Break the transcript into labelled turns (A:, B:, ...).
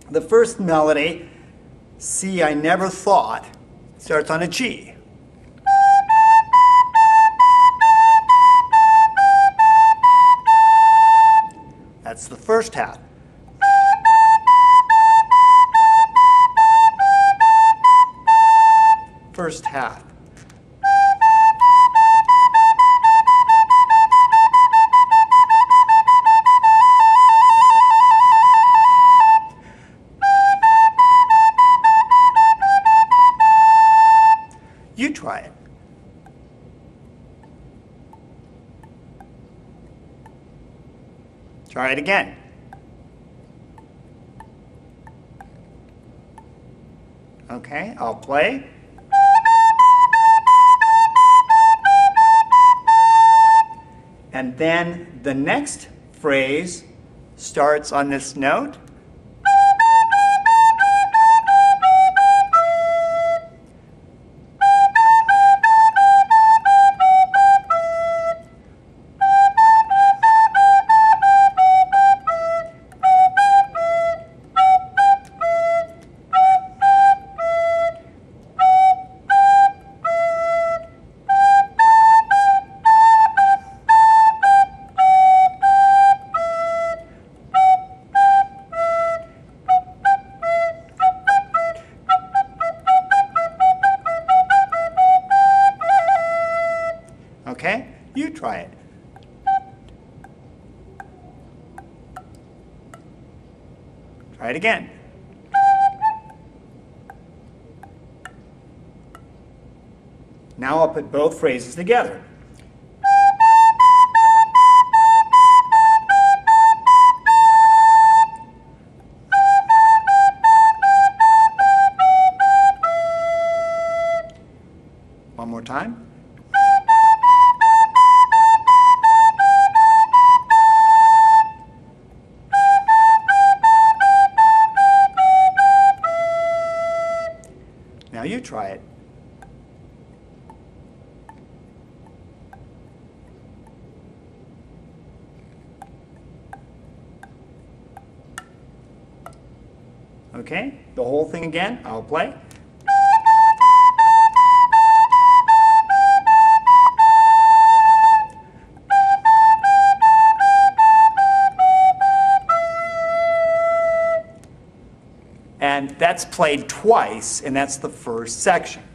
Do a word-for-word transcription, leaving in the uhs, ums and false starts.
A: The first melody, See I Never Thought, starts on a G. That's the first half. First half. You try it. Try it again. Okay, I'll play. And then the next phrase starts on this note. Okay, you try it. Try it again. Now I'll put both phrases together. One more time. Now you try it. Okay, the whole thing again. I'll play. And that's played twice, and that's the first section.